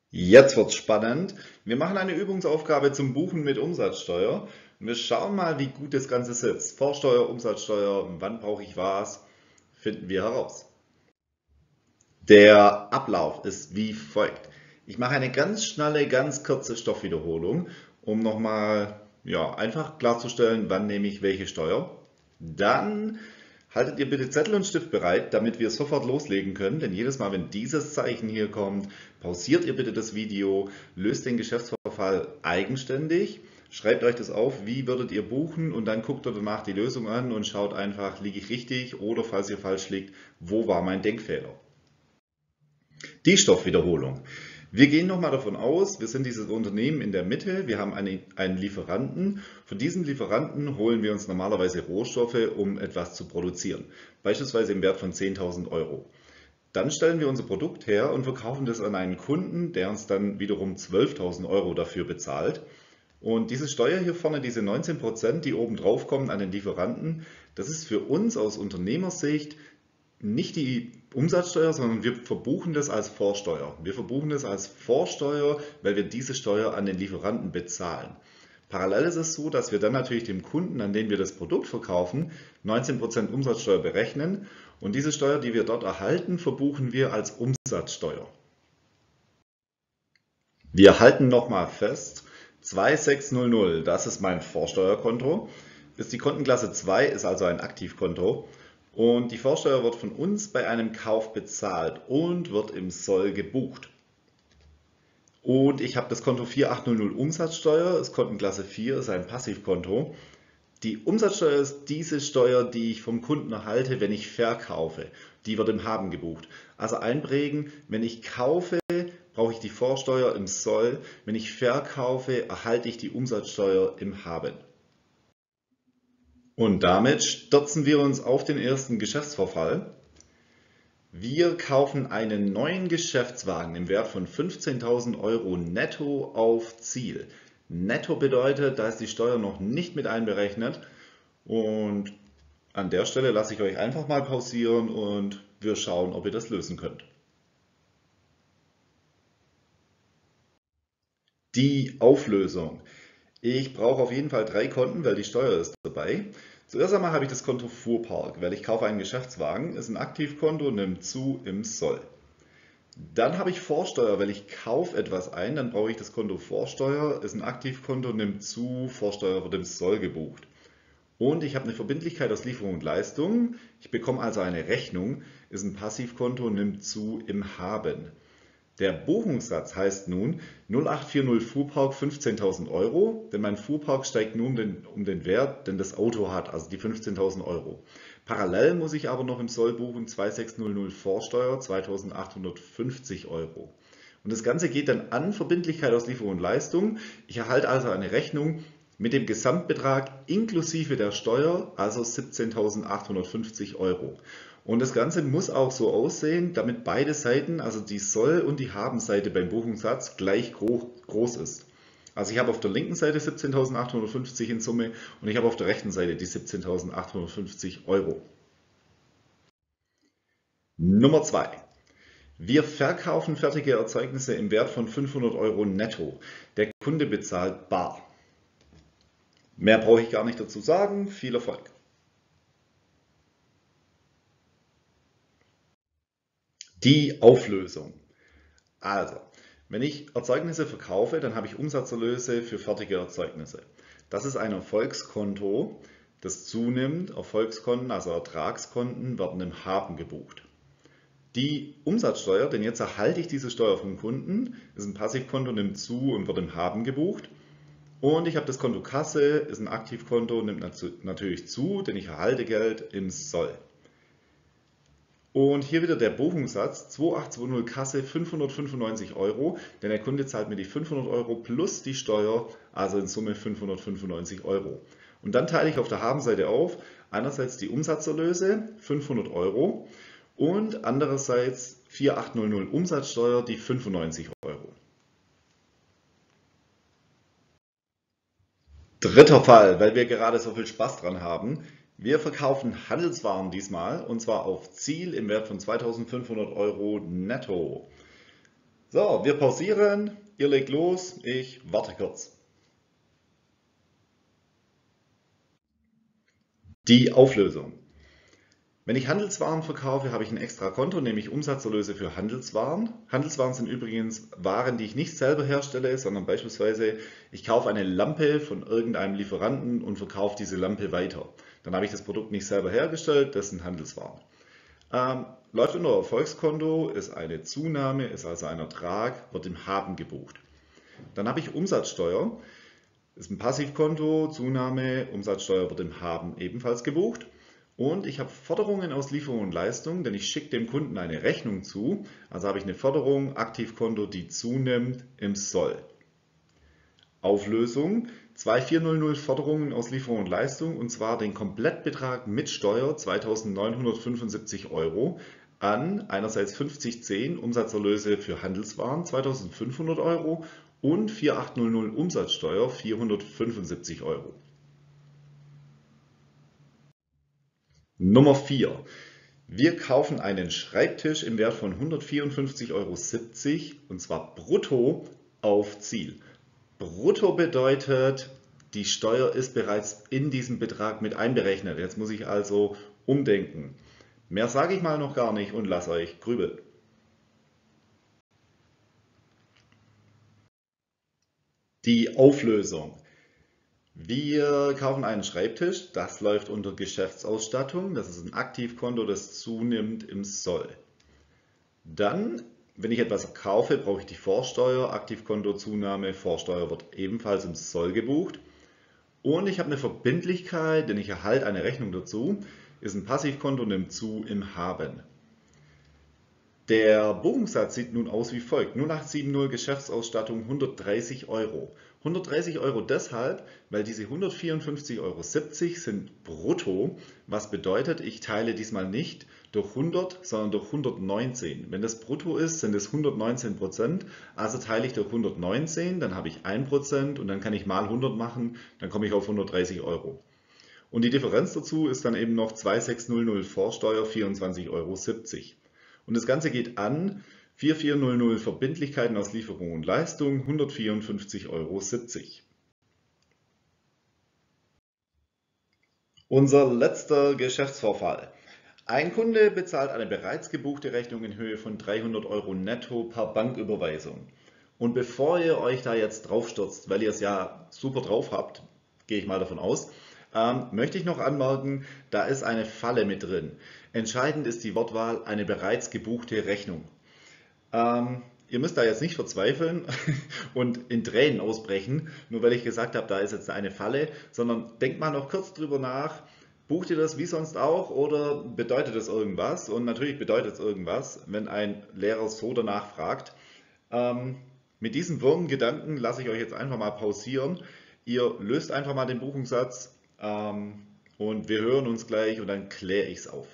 Jetzt wird's spannend. Wir machen eine Übungsaufgabe zum Buchen mit Umsatzsteuer. Und wir schauen mal, wie gut das Ganze sitzt. Vorsteuer, Umsatzsteuer, wann brauche ich was, finden wir heraus. Der Ablauf ist wie folgt. Ich mache eine ganz schnelle, ganz kurze Stoffwiederholung, um nochmal einfach klarzustellen, wann nehme ich welche Steuer. Dann haltet ihr bitte Zettel und Stift bereit, damit wir sofort loslegen können, denn jedes Mal, wenn dieses Zeichen hier kommt, pausiert ihr bitte das Video, löst den Geschäftsvorfall eigenständig, schreibt euch das auf, wie würdet ihr buchen und dann guckt ihr danach die Lösung an und schaut einfach, liege ich richtig oder falls ihr falsch liegt, wo war mein Denkfehler. Die Stoffwiederholung. Wir gehen nochmal davon aus, wir sind dieses Unternehmen in der Mitte, wir haben einen Lieferanten. Von diesem Lieferanten holen wir uns normalerweise Rohstoffe, um etwas zu produzieren, beispielsweise im Wert von 10.000 Euro. Dann stellen wir unser Produkt her und verkaufen das an einen Kunden, der uns dann wiederum 12.000 Euro dafür bezahlt. Und diese Steuer hier vorne, diese 19%, die oben drauf kommen an den Lieferanten, das ist für uns aus Unternehmersicht nicht die Umsatzsteuer, sondern wir verbuchen das als Vorsteuer. Wir verbuchen das als Vorsteuer, weil wir diese Steuer an den Lieferanten bezahlen. Parallel ist es so, dass wir dann natürlich dem Kunden, an den wir das Produkt verkaufen, 19% Umsatzsteuer berechnen und diese Steuer, die wir dort erhalten, verbuchen wir als Umsatzsteuer. Wir halten nochmal fest, 2600, das ist mein Vorsteuerkonto, ist die Kontenklasse 2, ist also ein Aktivkonto. Und die Vorsteuer wird von uns bei einem Kauf bezahlt und wird im Soll gebucht. Und ich habe das Konto 4800 Umsatzsteuer, ist Kontenklasse 4, ist ein Passivkonto. Die Umsatzsteuer ist diese Steuer, die ich vom Kunden erhalte, wenn ich verkaufe. Die wird im Haben gebucht. Also einprägen, wenn ich kaufe, brauche ich die Vorsteuer im Soll. Wenn ich verkaufe, erhalte ich die Umsatzsteuer im Haben. Und damit stürzen wir uns auf den ersten Geschäftsvorfall. Wir kaufen einen neuen Geschäftswagen im Wert von 15.000 Euro netto auf Ziel. Netto bedeutet, da ist die Steuer noch nicht mit einberechnet. Und an der Stelle lasse ich euch einfach mal pausieren und wir schauen, ob ihr das lösen könnt. Die Auflösung. Ich brauche auf jeden Fall 3 Konten, weil die Steuer ist dabei. Zuerst einmal habe ich das Konto Fuhrpark, weil ich kaufe einen Geschäftswagen, ist ein Aktivkonto, nimmt zu im Soll. Dann habe ich Vorsteuer, weil ich kaufe etwas ein, dann brauche ich das Konto Vorsteuer, ist ein Aktivkonto, nimmt zu, Vorsteuer wird im Soll gebucht. Und ich habe eine Verbindlichkeit aus Lieferung und Leistung, ich bekomme also eine Rechnung, ist ein Passivkonto, nimmt zu im Haben. Der Buchungssatz heißt nun 0840 Fuhrpark 15.000 Euro, denn mein Fuhrpark steigt nur um den Wert, den das Auto hat, also die 15.000 Euro. Parallel muss ich aber noch im Soll buchen 2600 Vorsteuer 2.850 Euro. Und das Ganze geht dann an Verbindlichkeit aus Lieferung und Leistung. Ich erhalte also eine Rechnung mit dem Gesamtbetrag inklusive der Steuer, also 17.850 Euro. Und das Ganze muss auch so aussehen, damit beide Seiten, also die Soll- und die Haben-Seite beim Buchungssatz gleich groß ist. Also ich habe auf der linken Seite 17.850 in Summe und ich habe auf der rechten Seite die 17.850 Euro. Nummer 2. Wir verkaufen fertige Erzeugnisse im Wert von 500 Euro netto. Der Kunde bezahlt bar. Mehr brauche ich gar nicht dazu sagen. Viel Erfolg. Die Auflösung. Also, wenn ich Erzeugnisse verkaufe, dann habe ich Umsatzerlöse für fertige Erzeugnisse. Das ist ein Erfolgskonto, das zunimmt. Erfolgskonten, also Ertragskonten, werden im Haben gebucht. Die Umsatzsteuer, denn jetzt erhalte ich diese Steuer vom Kunden, ist ein Passivkonto, nimmt zu und wird im Haben gebucht. Und ich habe das Konto Kasse, ist ein Aktivkonto, nimmt natürlich zu, denn ich erhalte Geld im Soll. Und hier wieder der Buchungssatz 2820 Kasse 595 Euro, denn der Kunde zahlt mir die 500 Euro plus die Steuer, also in Summe 595 Euro. Und dann teile ich auf der Habenseite auf, einerseits die Umsatzerlöse 500 Euro und andererseits 4800 Umsatzsteuer, die 95 Euro. Dritter Fall, weil wir gerade so viel Spaß dran haben. Wir verkaufen Handelswaren diesmal und zwar auf Ziel im Wert von 2.500 Euro netto. So, wir pausieren, ihr legt los, ich warte kurz. Die Auflösung. Wenn ich Handelswaren verkaufe, habe ich ein extra Konto, nämlich Umsatzerlöse für Handelswaren. Handelswaren sind übrigens Waren, die ich nicht selber herstelle, sondern beispielsweise ich kaufe eine Lampe von irgendeinem Lieferanten und verkaufe diese Lampe weiter. Dann habe ich das Produkt nicht selber hergestellt, das sind Handelswaren. Läuft unter Erfolgskonto, ist eine Zunahme, ist also ein Ertrag, wird im Haben gebucht. Dann habe ich Umsatzsteuer, ist ein Passivkonto, Zunahme, Umsatzsteuer wird im Haben ebenfalls gebucht. Und ich habe Forderungen aus Lieferung und Leistung, denn ich schicke dem Kunden eine Rechnung zu. Also habe ich eine Forderung, Aktivkonto, die zunimmt im Soll. Auflösung, 2400 Forderungen aus Lieferung und Leistung, und zwar den Komplettbetrag mit Steuer 2.975 Euro an einerseits 5010 Umsatzerlöse für Handelswaren 2.500 Euro und 4800 Umsatzsteuer 475 Euro. Nummer 4. Wir kaufen einen Schreibtisch im Wert von 154,70 Euro und zwar brutto auf Ziel. Brutto bedeutet, die Steuer ist bereits in diesem Betrag mit einberechnet. Jetzt muss ich also umdenken. Mehr sage ich mal noch gar nicht und lasse euch grübeln. Die Auflösung. Wir kaufen einen Schreibtisch, das läuft unter Geschäftsausstattung, das ist ein Aktivkonto, das zunimmt im Soll. Dann, wenn ich etwas kaufe, brauche ich die Vorsteuer, Aktivkonto, Zunahme, Vorsteuer wird ebenfalls im Soll gebucht. Und ich habe eine Verbindlichkeit, denn ich erhalte eine Rechnung dazu, ist ein Passivkonto, nimmt zu im Haben. Der Buchungssatz sieht nun aus wie folgt: 0870 Geschäftsausstattung 130 Euro. 130 Euro deshalb, weil diese 154,70 Euro sind brutto, was bedeutet, ich teile diesmal nicht durch 100, sondern durch 119. Wenn das brutto ist, sind es 119%, also teile ich durch 119, dann habe ich 1% und dann kann ich mal 100 machen, dann komme ich auf 130 Euro. Und die Differenz dazu ist dann eben noch 2600 Vorsteuer, 24,70 Euro. Und das Ganze geht an 4400 Verbindlichkeiten aus Lieferung und Leistung, 154,70 Euro. Unser letzter Geschäftsvorfall. Ein Kunde bezahlt eine bereits gebuchte Rechnung in Höhe von 300 Euro netto per Banküberweisung. Und bevor ihr euch da jetzt drauf stürzt, weil ihr es ja super drauf habt, gehe ich mal davon aus, möchte ich noch anmerken, da ist eine Falle mit drin. Entscheidend ist die Wortwahl eine bereits gebuchte Rechnung. Ihr müsst da jetzt nicht verzweifeln und in Tränen ausbrechen, nur weil ich gesagt habe, da ist jetzt eine Falle, sondern denkt mal noch kurz drüber nach. Bucht ihr das wie sonst auch oder bedeutet es irgendwas? Und natürlich bedeutet es irgendwas, wenn ein Lehrer so danach fragt. Mit diesen wirren Gedanken lasse ich euch jetzt einfach mal pausieren. Ihr löst einfach mal den Buchungssatz und wir hören uns gleich und dann kläre ich es auf.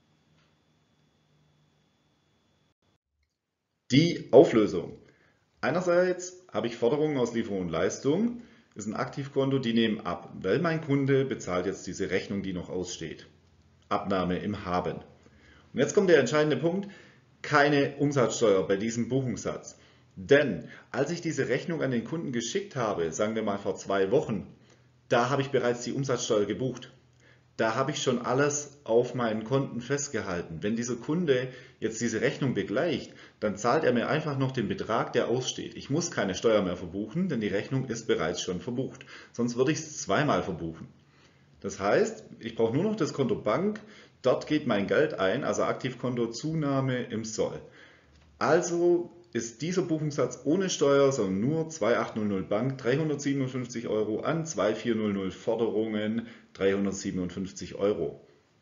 Die Auflösung. Einerseits habe ich Forderungen aus Lieferung und Leistung, ist ein Aktivkonto, die nehmen ab, weil mein Kunde bezahlt jetzt diese Rechnung, die noch aussteht. Abnahme im Haben. Und jetzt kommt der entscheidende Punkt, keine Umsatzsteuer bei diesem Buchungssatz. Denn als ich diese Rechnung an den Kunden geschickt habe, sagen wir mal vor 2 Wochen, da habe ich bereits die Umsatzsteuer gebucht. Da habe ich schon alles auf meinen Konten festgehalten. Wenn dieser Kunde jetzt diese Rechnung begleicht, dann zahlt er mir einfach noch den Betrag, der aussteht. Ich muss keine Steuer mehr verbuchen, denn die Rechnung ist bereits schon verbucht. Sonst würde ich es zweimal verbuchen. Das heißt, ich brauche nur noch das Konto Bank, dort geht mein Geld ein, also Aktivkonto Zunahme im Soll. Also ist dieser Buchungssatz ohne Steuer, sondern nur 2800 Bank, 357 Euro an 2400 Forderungen, 357 Euro.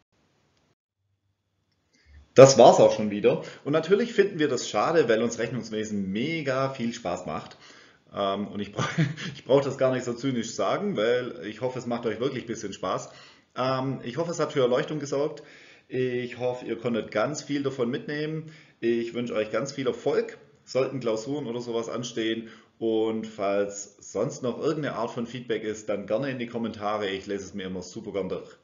Das war's auch schon wieder. Und natürlich finden wir das schade, weil uns Rechnungswesen mega viel Spaß macht. Und ich brauche das gar nicht so zynisch sagen, weil ich hoffe, es macht euch wirklich ein bisschen Spaß. Ich hoffe, es hat für Erleuchtung gesorgt. Ich hoffe, ihr konntet ganz viel davon mitnehmen. Ich wünsche euch ganz viel Erfolg. Sollten Klausuren oder sowas anstehen. Und falls sonst noch irgendeine Art von Feedback ist, dann gerne in die Kommentare. Ich lese es mir immer super gern durch.